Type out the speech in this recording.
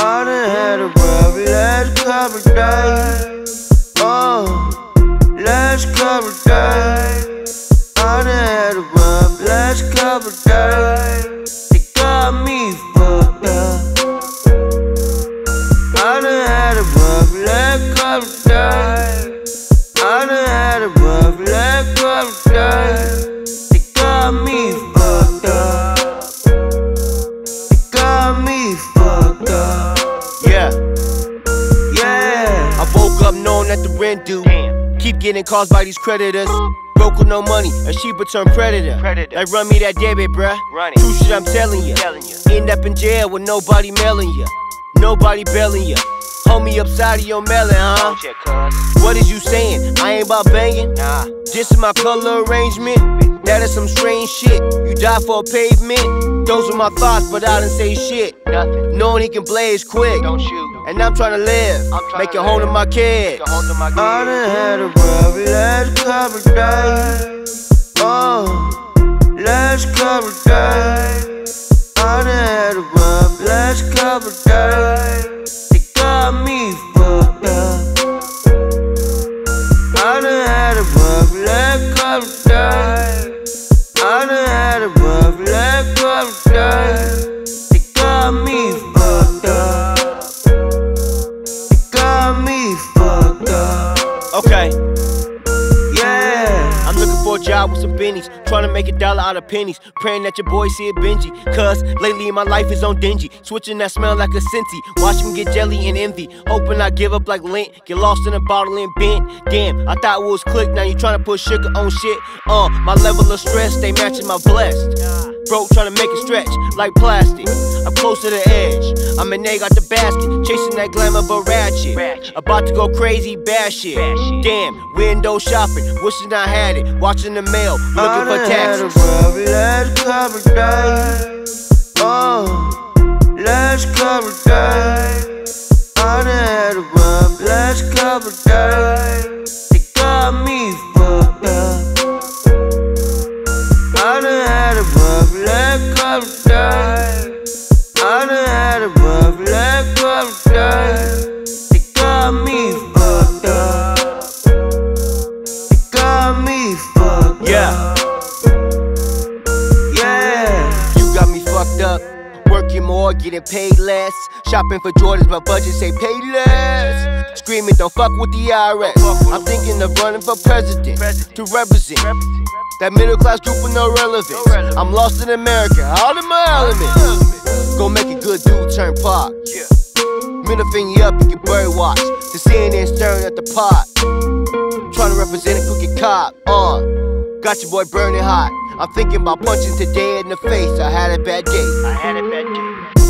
I done had a rough last couple days. Last couple days. I done had a rough last couple days. They got me fucked up. I done had a rough last couple days. I done had a rough last couple days. They got me fucked up. They got me fucked up. Yeah. I woke up knowing that the rent due. Keep getting calls by these creditors. Broke with no money, a sheep turned predator. Like run me that debit, bruh. True shit I'm telling ya. End up in jail with nobody mailing ya. Nobody bailing ya. Homie upside of your melon, huh? What is you saying? I ain't about banging. This is my color arrangement. That is some strange shit. You die for a pavement. Those were my thoughts, but I didn't say shit. Knowing he can blaze quick. Don't shoot. And I'm trying to live. Make it home to my kids. I done had a rough last couple days. Last couple days. I done had a rough last couple days. They got me fucked up. I done had a rough last couple days. I done had a rough last couple days. They got me fucked up. They got me fucked up. Okay. Yeah. I'm looking for a job with some bennies, trying to make $1 out of pennies. Praying that your boy see it bingy, cause lately my life is on dingy. Switching that smell like a Cincy, watch him get jelly and envy. Hoping I give up like lint, get lost in a bottle and bent. Damn, I thought it was click, now you trying to put sugar on shit. My level of stress, they matching my blessed. Bro, trying to make it stretch like plastic. I'm close to the edge, I'm an egg out the basket, chasing that glamour but ratchet. About to go crazy, bad shit. Damn, window shopping, wishing I had it. Watching the mail, looking for taxes. Last couple days. Last couple days. I done had a rough last couple days. They got me fucked up. I done had a rough last couple days. I done had a rough last couple days. They got me fucked up. They got me fucked up. Yeah. Fucked up, working more, getting paid less. Shopping for Jordans, but budget say pay less. Screaming, don't fuck with the IRS. I'm thinking of running for president to represent that middle class group with no relevance. I'm lost in America, out of my element. Go make a good dude turn pop. Middle finger up, you can bird watch. The CNN staring at the pot. Trying to represent a crooked cop. Got your boy burning hot. I'm thinking about punching today in the face. I had a bad day.